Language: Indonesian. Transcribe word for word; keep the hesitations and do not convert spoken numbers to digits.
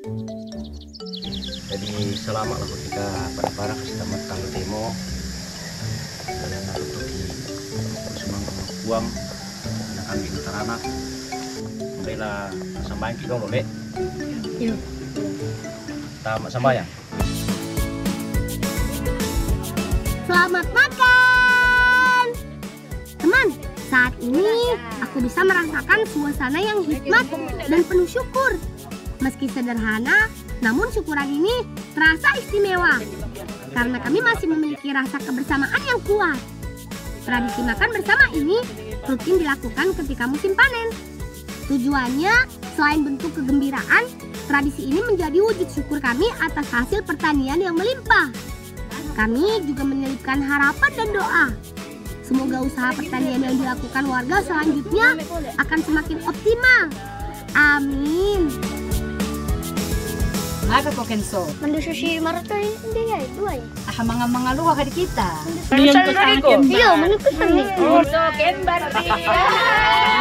Jadi selamat lah kita pada para keselamat kami temo dan untuk di semang uang dan kami interanak bela sambayan kita dong lek. Iya. Tamat sambayan. Selamat makan, teman. Saat ini aku bisa merasakan suasana yang hikmat dan penuh syukur. Meski sederhana, namun syukuran ini terasa istimewa karena kami masih memiliki rasa kebersamaan yang kuat. Tradisi makan bersama ini rutin dilakukan ketika musim panen. Tujuannya, selain bentuk kegembiraan, tradisi ini menjadi wujud syukur kami atas hasil pertanian yang melimpah. Kami juga menyelipkan harapan dan doa. Semoga usaha pertanian yang dilakukan warga selanjutnya akan semakin optimal. Amin. Aga ko Kenzo. Mendusu si Maroto hindi ya itu ay. Ah mga mga luwa ka di kita. Iya, mendusu ni. Oh, so Ken Barbie.